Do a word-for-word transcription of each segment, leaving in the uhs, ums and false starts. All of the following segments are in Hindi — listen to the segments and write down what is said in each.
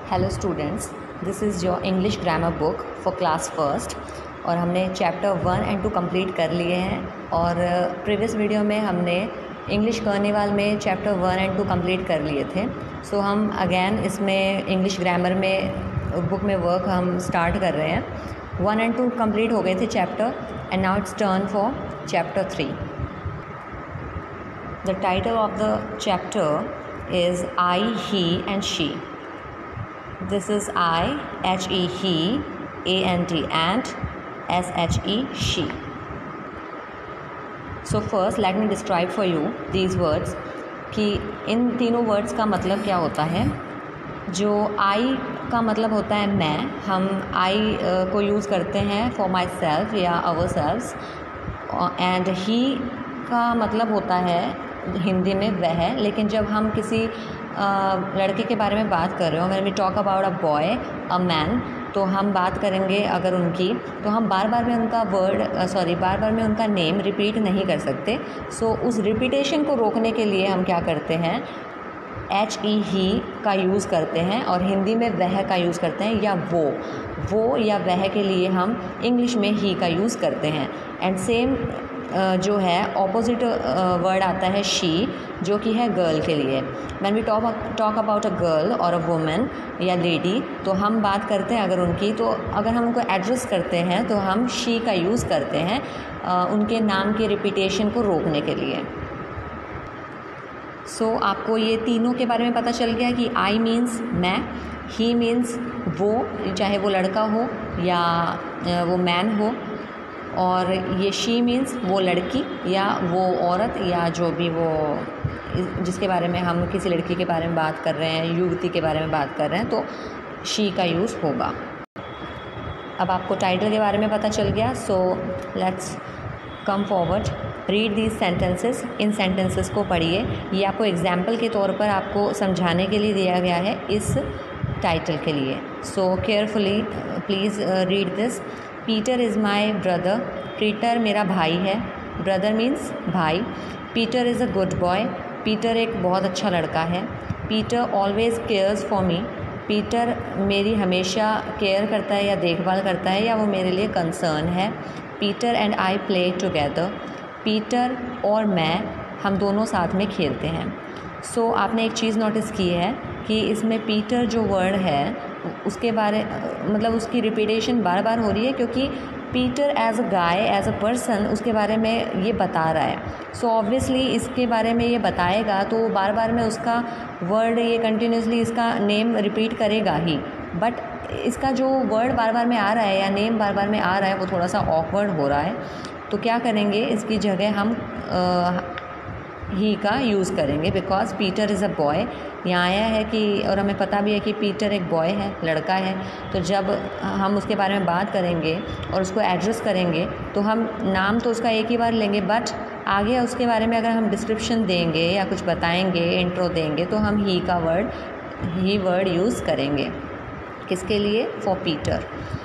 Hello students, this is your English grammar book for class first और हमने chapter one and two complete कर लिए हैं। और प्रीवियस वीडियो में हमने इंग्लिश कार्निवाल में chapter one and two complete कर लिए थे। सो so, हम अगेन इसमें इंग्लिश ग्रामर में बुक में वर्क हम स्टार्ट कर रहे हैं। वन एंड टू कंप्लीट हो गए थे chapter and now it's turn for chapter three. The title of the chapter is I, he and she. This is I, H E he, A N T and, S H E she. So first let me describe for you these words कि इन तीनों words का मतलब क्या होता है। जो I का मतलब होता है मैं, हम I uh, को यूज़ करते हैं for myself या ourselves, and he का मतलब होता है हिंदी में वह, लेकिन जब हम किसी आ, लड़के के बारे में बात कर रहे हो, when we talk about a boy a man, तो हम बात करेंगे अगर उनकी, तो हम बार बार में उनका वर्ड सॉरी बार बार में उनका नेम रिपीट नहीं कर सकते। सो so, उस रिपीटेशन को रोकने के लिए हम क्या करते हैं, एच ई ही का यूज़ करते हैं और हिंदी में वह का यूज़ करते हैं, या वो वो या वह के लिए हम इंग्लिश में ही का यूज़ करते हैं। एंड सेम जो है ऑपोजिट वर्ड आता है शी, जो कि है गर्ल के लिए। When we talk talk about a girl और अ वुमेन या लेडी, तो हम बात करते हैं अगर उनकी, तो अगर हम उनको एड्रेस करते हैं तो हम शी का यूज़ करते हैं उनके नाम के रिपीटेशन को रोकने के लिए। सो so, आपको ये तीनों के बारे में पता चल गया कि आई मीन्स मैं, ही मीन्स वो, चाहे वो लड़का हो या वो मैन हो, और ये शी मीन्स वो लड़की या वो औरत या जो भी वो जिसके बारे में हम किसी लड़की के बारे में बात कर रहे हैं, युवती के बारे में बात कर रहे हैं, तो शी का यूज़ होगा। अब आपको टाइटल के बारे में पता चल गया। So let's come forward, read these sentences. इन सेंटेंसेस को पढ़िए। ये आपको एग्जाम्पल के तौर पर आपको समझाने के लिए दिया गया है इस टाइटल के लिए। So carefully please read this. Peter is my brother. Peter मेरा भाई है। ब्रदर मीन्स भाई। Peter is a good boy. Peter एक बहुत अच्छा लड़का है। Peter always cares for me. Peter मेरी हमेशा केयर करता है या देखभाल करता है, या वो मेरे लिए कंसर्न है। Peter and I play together. Peter और मैं, हम दोनों साथ में खेलते हैं। सो so, आपने एक चीज़ नोटिस की है कि इसमें पीटर जो वर्ड है उसके बारे मतलब उसकी रिपीटेशन बार बार हो रही है, क्योंकि Peter as a guy, as a person, उसके बारे में ये बता रहा है। सो ऑब्वियसली इसके बारे में ये बताएगा तो बार बार में उसका वर्ड ये कंटिन्यूसली इसका नेम रिपीट करेगा ही। बट इसका जो वर्ड बार बार में आ रहा है या नेम बार बार में आ रहा है वो थोड़ा सा ऑकवर्ड हो रहा है। तो क्या करेंगे, इसकी जगह हम आ, ही का यूज़ करेंगे, because Peter is a boy. यहाँ आया है कि, और हमें पता भी है कि पीटर एक बॉय है, लड़का है। तो जब हम उसके बारे में बात करेंगे और उसको एड्रेस करेंगे तो हम नाम तो उसका एक ही बार लेंगे, बट आगे उसके बारे में अगर हम डिस्क्रिप्शन देंगे या कुछ बताएंगे, इंट्रो देंगे, तो हम ही का वर्ड ही वर्ड यूज़ करेंगे। किसके लिए? For Peter.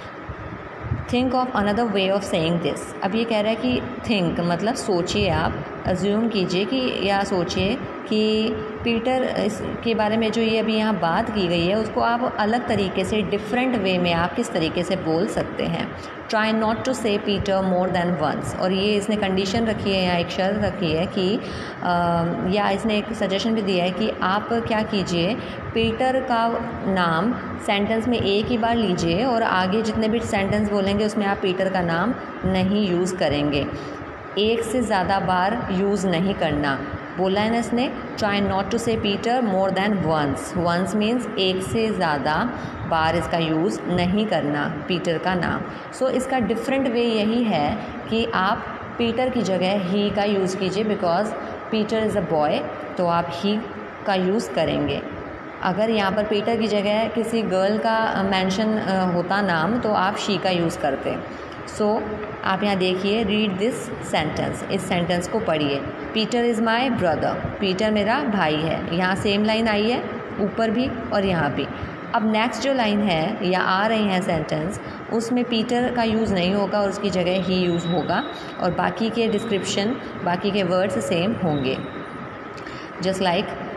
Think of another way of saying this. अब ये कह रहा है कि थिंक मतलब सोचिए, आप अज्यूम कीजिए कि या सोचिए कि पीटर के बारे में जो ये अभी यहाँ बात की गई है उसको आप अलग तरीके से, डिफरेंट वे में आप किस तरीके से बोल सकते हैं। Try not to say Peter more than once. और ये इसने कंडीशन रखी है या एक शर्त रखी है कि आ, या इसने एक सजेशन भी दिया है कि आप क्या कीजिए, पीटर का नाम सेंटेंस में एक ही बार लीजिए और आगे जितने भी सेंटेंस बोलेंगे उसमें आप पीटर का नाम नहीं यूज़ करेंगे। एक से ज़्यादा बार यूज़ नहीं करना बोला है ना इसने। Try not to say Peter more than once. Once means एक से ज़्यादा बार इसका यूज़ नहीं करना पीटर का नाम। सो so, इसका डिफरेंट वे यही है कि आप पीटर की जगह ही का यूज़ कीजिए, because Peter is a boy, तो आप ही का यूज़ करेंगे। अगर यहाँ पर पीटर की जगह किसी गर्ल का मेंशन होता नाम, तो आप शी का यूज़ करते। सो so, आप यहाँ देखिए, रीड दिस सेंटेंस। इस सेंटेंस को पढ़िए। Peter is my brother. Peter मेरा भाई है। यहाँ सेम लाइन आई है ऊपर भी और यहाँ भी। अब नेक्स्ट जो लाइन है या आ रही है सेंटेंस, उसमें पीटर का यूज़ नहीं होगा और उसकी जगह ही यूज़ होगा, और बाकी के डिस्क्रिप्शन, बाकी के वर्ड्स सेम होंगे। जस्ट लाइक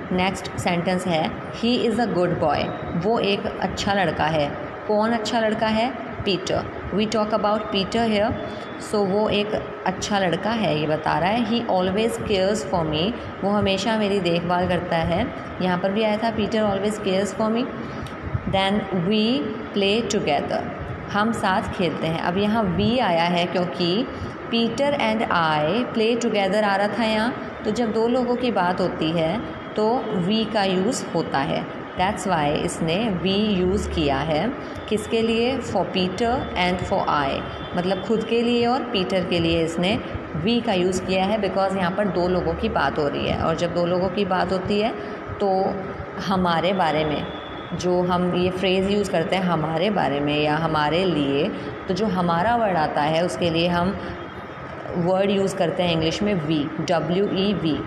नेक्स्ट सेंटेंस है he is a good boy, वो एक अच्छा लड़का है। कौन अच्छा लड़का है? Peter. We talk about Peter here, so वो एक अच्छा लड़का है ये बता रहा है। He always cares for me, वो हमेशा मेरी देखभाल करता है। यहाँ पर भी आया था Peter always cares for me. Then we play together, हम साथ खेलते हैं। अब यहाँ वी आया है क्योंकि Peter and I play together आ रहा था यहाँ, तो जब दो लोगों की बात होती है तो वी का यूज़ होता है। दैट्स वाई इसने वी यूज़ किया है। किसके लिए? For Peter and for I, मतलब खुद के लिए और पीटर के लिए इसने वी का यूज़ किया है, बिकॉज़ यहाँ पर दो लोगों की बात हो रही है। और जब दो लोगों की बात होती है तो हमारे बारे में जो हम ये फ्रेज़ यूज़ करते हैं हमारे बारे में या हमारे लिए, तो जो हमारा वर्ड आता है उसके लिए हम वर्ड यूज़ करते हैं इंग्लिश में we, W E we,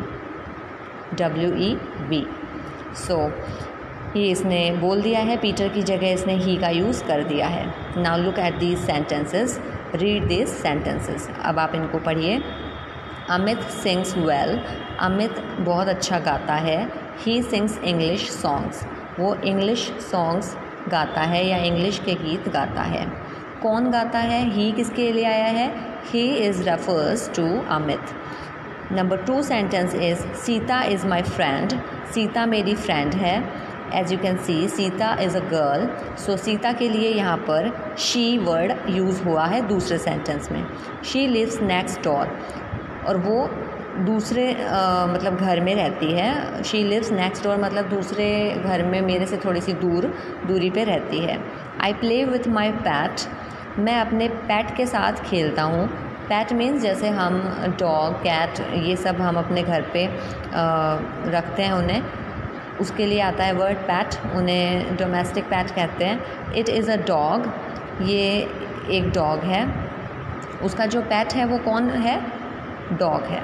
W E we. So ये इसने बोल दिया है, पीटर की जगह इसने ही का यूज़ कर दिया है। Now look at these sentences, read these sentences. अब आप इनको पढ़िए। अमित सिंग्स वेल, अमित बहुत अच्छा गाता है। ही सिंग्स इंग्लिश सॉन्ग्स, वो इंग्लिश सॉन्ग्स गाता है या इंग्लिश के गीत गाता है। कौन गाता है? ही किसके लिए आया है? He is refers to Amit. Number two sentence is Sita is my friend, Sita मेरी फ्रेंड है। As you can see Sita is a girl, so Sita के लिए यहाँ पर शी वर्ड यूज़ हुआ है दूसरे सेंटेंस में। शी लिव्स नेक्स्ट डोर, और वो दूसरे आ, मतलब घर में रहती है। शी लिव्स नेक्स्ट डोर मतलब दूसरे घर में, मेरे से थोड़ी सी दूर दूरी पे रहती है। I play with my pet, मैं अपने पैट के साथ खेलता हूँ। पैट मीन्स जैसे हम डॉग, कैट, ये सब हम अपने घर पे आ, रखते हैं उन्हें, उसके लिए आता है वर्ड पैट, उन्हें डोमेस्टिक पैट कहते हैं। इट इज़ अ डॉग, ये एक डॉग है, उसका जो पैट है वो कौन है? डॉग है।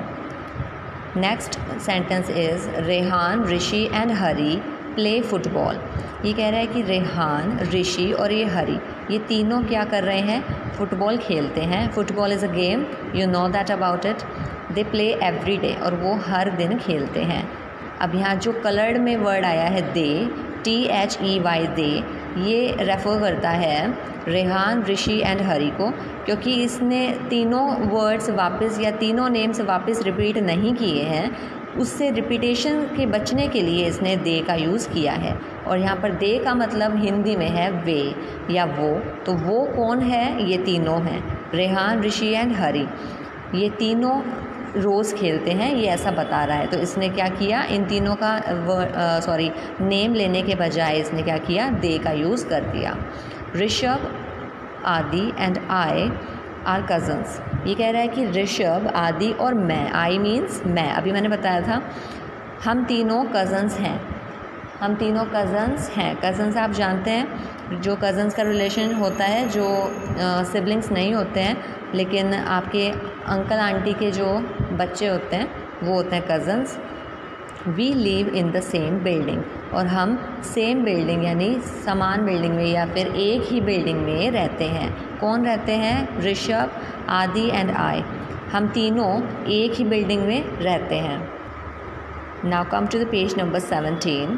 Next sentence is Rehan, Rishi and Hari play football. ये कह रहा है कि रेहान, ऋषि और ये हरी, ये तीनों क्या कर रहे हैं? फुटबॉल खेलते हैं। Football is a game, you know that about it. They play every day, और वो हर दिन खेलते हैं। अब यहाँ जो कलर्ड में वर्ड आया है they, T H E Y they, ये रेफ़र करता है रेहान, ऋषि एंड हरी को, क्योंकि इसने तीनों वर्ड्स वापस या तीनों नेम्स वापस रिपीट नहीं किए हैं। उससे रिपीटेशन के बचने के लिए इसने दे का यूज़ किया है। और यहाँ पर दे का मतलब हिंदी में है वे या वो, तो वो कौन है? ये तीनों हैं, रेहान, ऋषि एंड हरी। ये तीनों रोज़ खेलते हैं, ये ऐसा बता रहा है। तो इसने क्या किया? इन तीनों का सॉरी नेम लेने के बजाय इसने क्या किया? दे का यूज़ कर दिया। Rishabh, Aadi and I R cousins. ये कह रहा है कि ऋषभ, आदि और मैं, आई मीन्स मैं, अभी मैंने बताया था हम तीनों कज़न्स हैं, हम तीनों कज़न्स हैं। कज़न्स आप जानते हैं, जो कज़न्स का रिलेशन होता है, जो सिबलिंग्स नहीं होते हैं लेकिन आपके अंकल आंटी के जो बच्चे होते हैं वो होते हैं cousins. We live in the same building, और हम सेम बिल्डिंग यानी समान बिल्डिंग में या फिर एक ही बिल्डिंग में रहते हैं। कौन रहते हैं? ऋषभ, आदि एंड आई, हम तीनों एक ही बिल्डिंग में रहते हैं। Now come to the page number seventeen.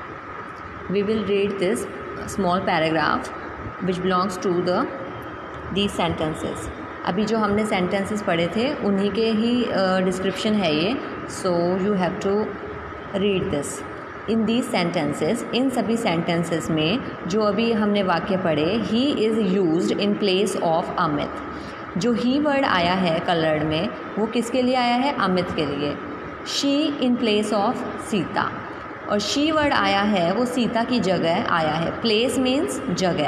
We will read this small paragraph which belongs to the these sentences. अभी जो हमने सेंटेंसेस पढ़े थे उन्हीं के ही डिस्क्रिप्शन uh, है ये, so you have to read this. In these sentences, इन सभी सेंटेंसेस में जो अभी हमने वाक्य पढ़े, he is used in place of Amit. जो ही वर्ड आया है कलर्ड में वो किसके लिए आया है? अमित के लिए। She in place of Sita, और शी वर्ड आया है वो सीता की जगह आया है। प्लेस मीन्स जगह।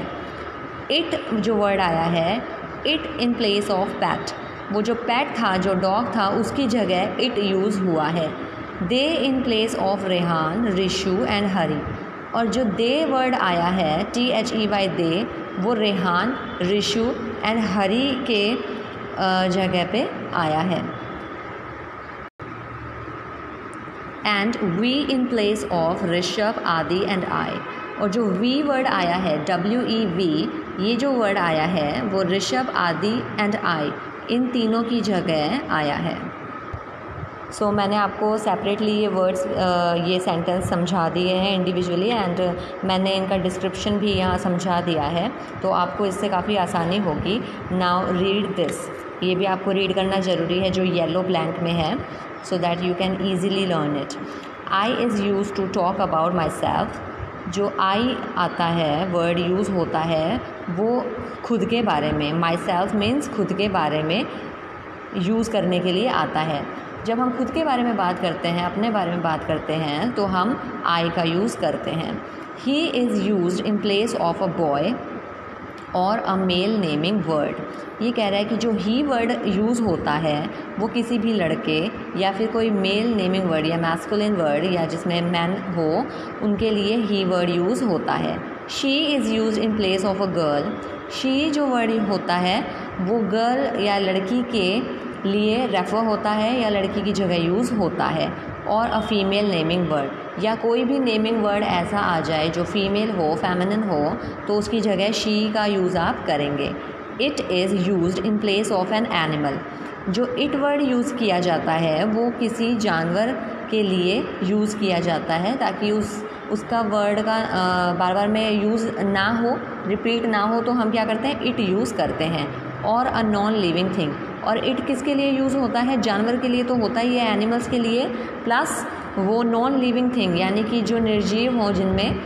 इट जो वर्ड आया है, it in place of pet, वो जो पैट था, जो डॉग था, उसकी जगह इट यूज़ हुआ है। They in place of Rehan, Rishu and Hari, और जो दे वर्ड आया है, T H E Y they, वो रेहान, ऋषु एंड हरी के जगह पे आया है। And we in place of Rishabh, Aadi and आई, और जो वी वर्ड आया है, डब्ल्यू ई वी, ये जो वर्ड आया है वो ऋषभ, आदि एंड आई, इन तीनों की जगह आया है। सो so, मैंने आपको सेपरेटली ये वर्ड्स ये सेंटेंस समझा दिए हैं इंडिविजुअली, एंड मैंने इनका डिस्क्रिप्शन भी यहाँ समझा दिया है, तो आपको इससे काफ़ी आसानी होगी। नाउ रीड दिस, ये भी आपको रीड करना ज़रूरी है जो येलो ब्लैंक में है, so that you can easily learn it. I is use to talk about myself, जो आई आता है वर्ड यूज़ होता है वो खुद के बारे में, माई सेल्फ मीन्स खुद के बारे में यूज़ करने के लिए आता है। जब हम खुद के बारे में बात करते हैं, अपने बारे में बात करते हैं, तो हम आई का यूज़ करते हैं। He is used in place of a boy और अ मेल नेमिंग वर्ड। ये कह रहा है कि जो ही वर्ड यूज़ होता है वो किसी भी लड़के या फिर कोई मेल नेमिंग वर्ड या मैस्कुलिन वर्ड या जिसमें मैन हो उनके लिए ही वर्ड यूज़ होता है। She is used in place of a girl. She जो वर्ड होता है वो गर्ल या लड़की के लिए रेफ़र होता है या लड़की की जगह यूज़ होता है। और अ फीमेल नेमिंग वर्ड, या कोई भी नेमिंग वर्ड ऐसा आ जाए जो फीमेल हो, फेमिनिन हो, तो उसकी जगह शी का यूज़ आप करेंगे। It is used in place of an animal. जो इट वर्ड यूज़ किया जाता है वो किसी जानवर के लिए यूज़ किया जाता है ताकि उस उसका वर्ड का बार बार में यूज़ ना हो, रिपीट ना हो, तो हम क्या करते हैं, इट यूज़ करते हैं। और अ नॉन लिविंग थिंग, और इट किसके लिए यूज़ होता है, जानवर के लिए तो होता ही है, एनिमल्स के लिए, प्लस वो नॉन लिविंग थिंग यानी कि जो निर्जीव हो, जिनमें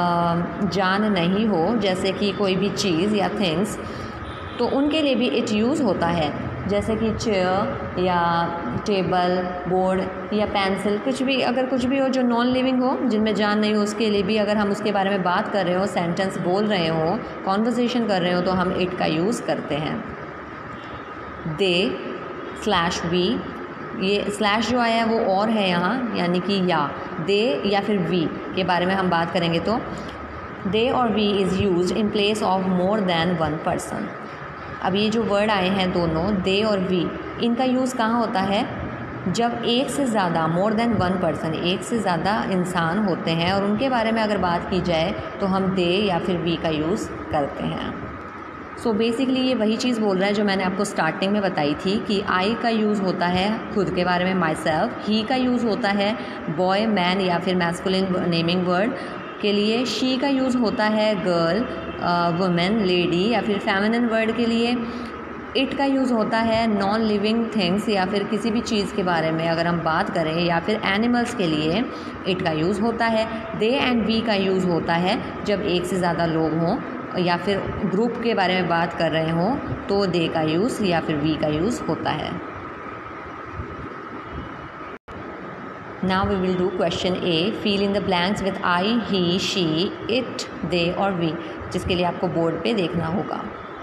जान नहीं हो, जैसे कि कोई भी चीज़ या थिंग्स, तो उनके लिए भी इट यूज़ होता है। जैसे कि चेयर या टेबल, बोर्ड या पेंसिल, कुछ भी, अगर कुछ भी हो जो नॉन लिविंग हो, जिनमें जान नहीं हो, उसके लिए भी अगर हम उसके बारे में बात कर रहे हो, सेंटेंस बोल रहे हो, कॉन्वर्सेशन कर रहे हो, तो हम इट का यूज़ करते हैं। दे स्लैश वी, ये स्लैश जो आया है वो और है यहाँ, यानी कि या, दे या फिर वी के बारे में हम बात करेंगे तो दे और we is used in place of more than one person. अब ये जो वर्ड आए हैं दोनों, दे और वी, इनका यूज़ कहाँ होता है, जब एक से ज़्यादा, मोर देन वन पर्सन, एक से ज़्यादा इंसान होते हैं और उनके बारे में अगर बात की जाए तो हम दे या फिर वी का यूज़ करते हैं। सो so बेसिकली ये वही चीज़ बोल रहा है जो मैंने आपको स्टार्टिंग में बताई थी कि आई का यूज़ होता है खुद के बारे में, माई सेल्फ। ही का यूज़ होता है बॉय, मैन या फिर मैस्कुलिन नेमिंग वर्ड के लिए। शी का यूज़ होता है गर्ल, वुमेन, लेडी या फिर फेमिनिन वर्ड के लिए। इट का यूज़ होता है नॉन लिविंग थिंग्स या फिर किसी भी चीज़ के बारे में अगर हम बात करें, या फिर एनिमल्स के लिए इट का यूज़ होता है। दे एंड वी का यूज़ होता है जब एक से ज़्यादा लोग हों या फिर ग्रुप के बारे में बात कर रहे हों, तो दे का यूज़ या फिर वी का यूज़ होता है। Now we will do question A. Fill in the blanks with I, he, she, it, they और we, जिसके लिए आपको बोर्ड पे देखना होगा।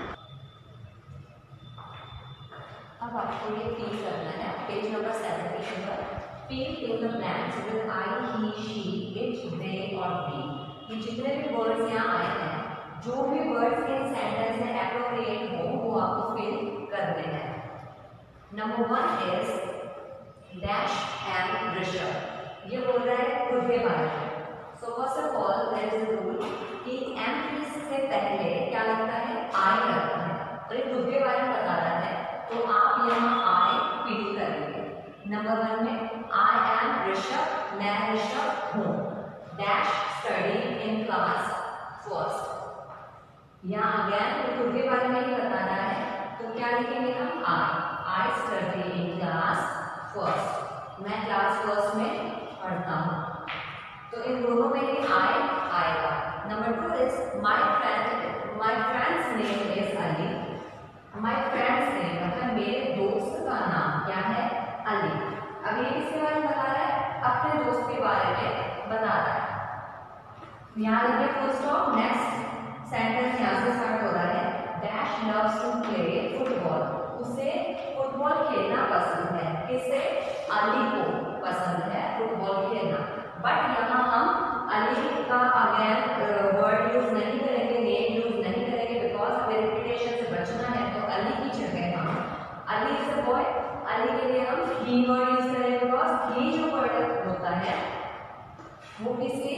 अब आपको ये फिल करना है पेज नंबर सेवेंटीन पर। Fill in the blanks with I, he, she, it, they और we। ये जितने भी वर्ड्स यहाँ आए हैं, जो भी वर्ड्स इन सेंटेंस में एप्रोप्रिएट हो वो आपको फिल करने हैं। Number one is dash and Rishabh. ये बोल रहा है खुद के बारे में। So first of all there is a rule कि एम से पहले क्या लगता है, आई लगता है, और ये खुद के बारे में बता रहा है तो आप यहाँ आई फिल करेंगे। नंबर वन में आई एम ऋषभ, मैं ऋषभ हूँ। Dash study in class first. यहाँ अगेन खुद के बारे में ही बता रहा है तो क्या लिखेंगे हम, I I study in class first, मैं क्लास फर्स्ट में पढ़ता हूँ। तो इन दोनों में ही आई आएगा। Number two is my friend, my friend's name is Ali. My friend's name मतलब मेरे दोस्त का नाम क्या है, अली। अब ये किसके बारे में बता रहा है, अपने दोस्त के बारे में बता रहा है। यहाँ लिखिए फुल स्टॉप। नेक्स्ट सेंटेंस यहाँ से स्टार्ट हो रहा है, dash loves to play football. उसे फुटबॉल खेलना पसंद है। किसे, अली को पसंद है फुटबॉल खेलना। बट यहाँ हम अली का अगेन वर्ड यूज नहीं करेंगे, नेम यूज नहीं करेंगे, बिकॉज हमें रिपीटेशन से बचना है। तो अली की जगह हम, Ali is a boy, Ali के लिए हम ही वर्ड यूज करेंगे, बिकॉज ही जो वर्ड होता है वो किसी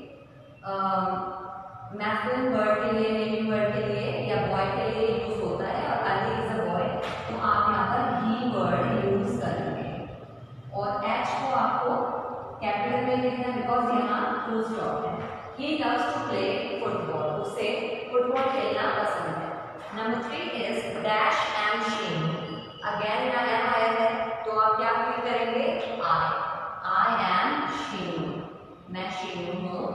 मैस्कुलिन वर्ड के लिए, नेमिंग वर्ड के लिए या बॉय के लिए यूज होता है, और अली इज अ बॉय, तो आप यहाँ पर ही वर्ड यूज करेंगे। और लिखना है बिकॉज यहाँ फुल स्टॉप है। He loves to play football, उसे फुटबॉल खेलना पसंद है। Number three is dash am Sheen, again यहाँ एम आया है तो आप क्या फील करेंगे, आई, आई एम शीन, मैं शीन हूँ।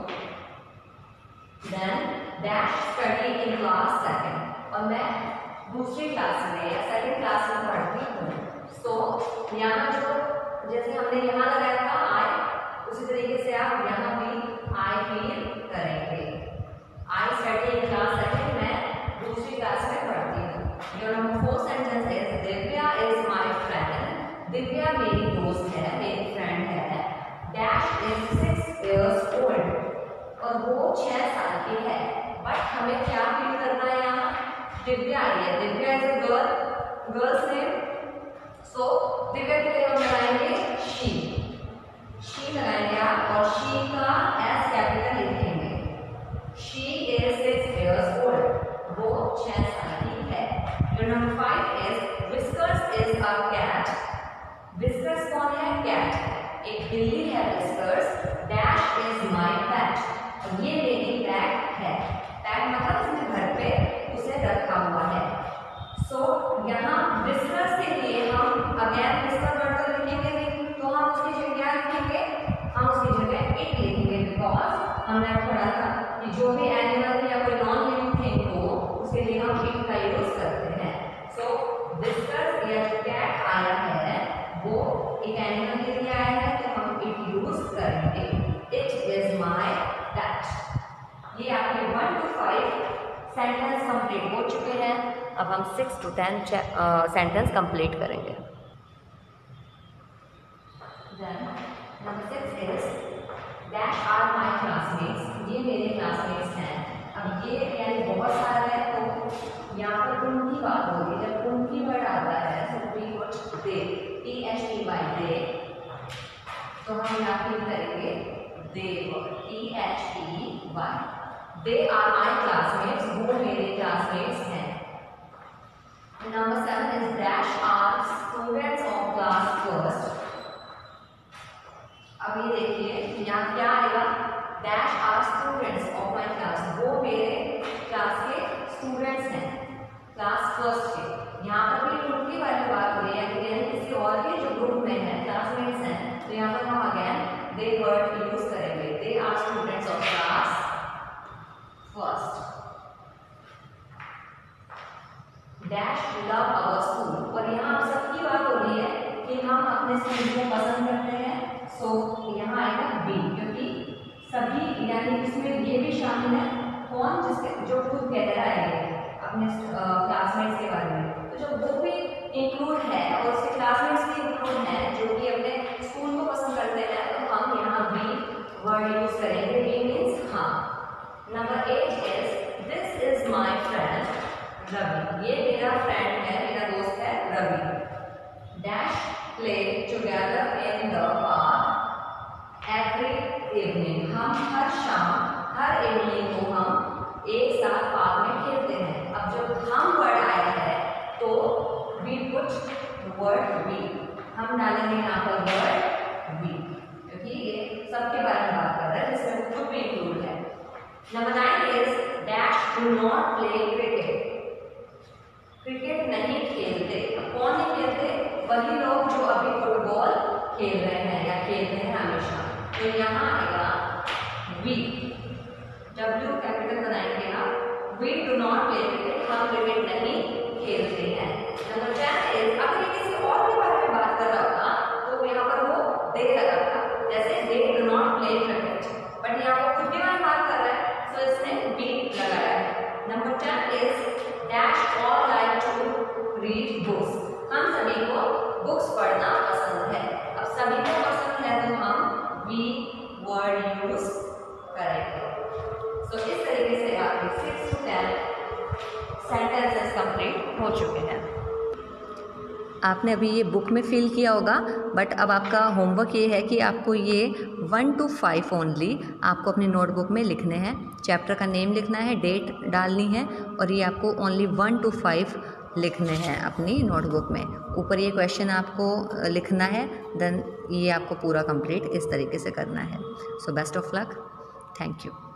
Then dash study in class second, और मैं दूसरी क्लास में या सेकंड क्लास में पढ़ती हूँ। सो so, यहाँ जो जैसे हमने यहाँ लगाया था आई, उसी तरीके से आप यहाँ भी आई फील करेंगे। I study in class second, मैं दूसरी क्लास में पढ़ती हूँ। Your number four sentence is Divya is my friend, Divya मेरी दोस्त है, मेरी फ्रेंड है। Dash is six years old, और वो छह साल की है। बट हमें क्या फील करना है, यहाँ दिव्या आई है, Divya is a girl, girl's name. So Divya के लिए हम लगाएंगे शी, शी लगाएंगे आप, और शी का एस कैपिटल लिखेंगे। She is six years old, वो छह साल की है। Number five is Whiskers is a cat, Whiskers कौन है, कैट, एक बिल्ली है Whiskers. Dash is my pet, और ये मेरी पैट है, पैट मतलब इसने घर पे उसे रखा हुआ है। सो so, यहाँ विस्कर्स के लिए हम अगेन विस्कर वर्ड तो लिखेंगे नहीं, तो हम उसकी जगह क्या लिखेंगे, हम उसकी जगह इट लिखेंगे, बिकॉज हमने पढ़ा था कि जो भी एनिमल या कोई नॉन लिविंग थिंग हो उसके लिए हम इट का यूज करते हैं। सो so, विस्कर्स या जो कैट आया है वो एक एनिमल के लिए आया है, तो हम इट यूज करेंगे। It is my pet. ये आपके one to five sentence complete हो चुके हैं। अब हम six to ten sentence complete करेंगे। Number six is dash are my classmates, ये मेरे क्लासमेट्स हैं। अब ये यानी बहुत सारा है, तो यहाँ पर उनकी बात होगी। जब उनकी वर्ड आता है तो we put they, T H E Y they, तो हम यहाँ फिल करेंगे they word, T H E Y. They are my classmates, वो मेरे क्लासमेट्स हैं। Number seven is dash are students of class first. अब ये देखिए यहाँ क्या आएगा, dash are students of my class, वो मेरे क्लास के स्टूडेंट्स हैं, क्लास फर्स्ट के। यहाँ पर भी उनकी वाली बात हो रही है, यानी किसी और के जो ग्रुप में है, क्लासमेट्स हैं, तो यहाँ पर हम अगेन दे वर्ड यूज करेंगे। They are students of class first. Dash love our school, और यहाँ आप सबकी बात हो रही है कि हम अपने स्कूल को पसंद करते हैं। सो so, यहाँ आएगा बी, क्योंकि सभी यानी इसमें ये भी शामिल है, कौन जिसके जो खुद कह रहा है अपने क्लासमेट्स के बारे में, तो जो वो भी इंक्लूड है और उसके क्लासमेट्स भी इंक्लूड हैं जो कि अपने स्कूल को पसंद करते हैं, तो हम यहाँ बी वर्ड यूज करेंगे। बी मीन्स हाँ। Number eight is this is my friend Ravi, ये मेरा फ्रेंड है, मेरा दोस्त है Ravi. Dash play together in the park every evening, हम हर शाम हर इवनिंग को हम एक साथ पार्क में खेलते हैं। अब जब हम वर्ड आया है तो वी पुट वर्ड वी, हम डालेंगे यहाँ पर वर्ड वी, क्योंकि ये सबके बारे में बात कर रहा है जिसमें खुद भी इंक्लूड है। Number nine is dash do not play cricket, cricket नहीं खेलते। कौन नहीं खेलते, वही लोग जो अभी फुटबॉल खेल रहे हैं या खेलते हैं हमेशा। तो यहाँ आएगा वी, डब्ल्यू कैपिटल बनाएंगे आप, we do not play cricket, हम क्रिकेट नहीं खेलते हैं। नंबर टेन इज अगर ये किसी और के बारे में बात कर रहा होता तो यहाँ पर वो दे लगा था, जैसे they do not play cricket, but यहाँ वो खुद के बारे में बात कर रहा है, सो इसने वी लगाया है। Number ten is dash all like to read books, हम सभी को बुक्स पढ़ना पसंद है। अब सभी को पसंद है तो हम वी वर्ड यूज करेंगे। सो so, इस तरीके से आपके six to ten sentences complete हो चुके हैं। आपने अभी ये बुक में फिल किया होगा, बट अब आपका होमवर्क ये है कि आपको ये वन टू फाइव ओनली आपको अपनी नोटबुक में लिखने हैं। चैप्टर का नेम लिखना है, डेट डालनी है, और ये आपको ओनली वन टू फाइव लिखने हैं अपनी नोटबुक में। ऊपर ये क्वेश्चन आपको लिखना है, देन ये आपको पूरा कंप्लीट इस तरीके से करना है। So best of luck, thank you.